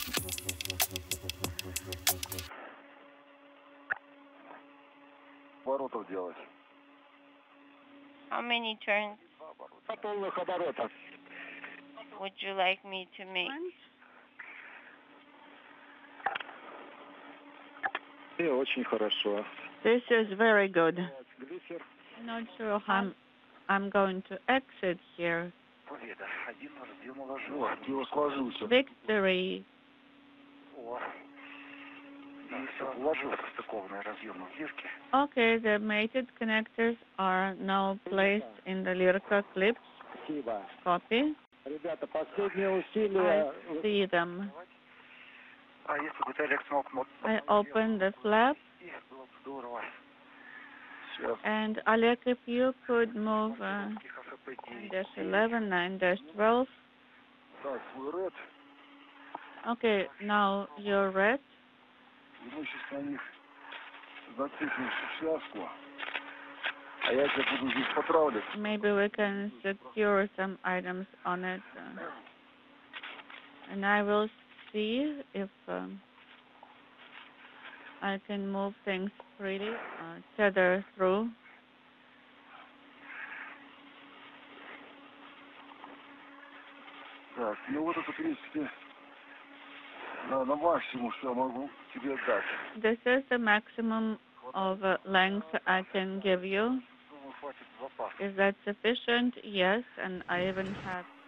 Оборотов делать. How many turns Полных оборотов. would you like me to make? И очень хорошо. This is very good. Глиссер. Not sure how I'm going to exit here. Победа. Один разъем уложил. Вот, ты его сложился. Victory. О. И все, уложил состыкованные разъемы в лирке. Okay, the mated connectors are now placed in the Lirka clips. Спасибо. Copy. Ребята, последние усилия. I see them. А если бы ты, Олег, смог... I open the flap. Было бы здорово. And Oleg, if you could move -11, 9-12. Так, свой ред. Okay, now you're red. И мы сейчас на них зацепим связку. А я тебя буду здесь потравливать. Maybe we can secure some items on it. And I will see if I can move things freely, tether through. Так, ну вот это, в принципе, на максимум, что я могу тебе дать. This is the maximum of length I can give you. Думаю, хватит запаса. Is that sufficient? Yes, and I even have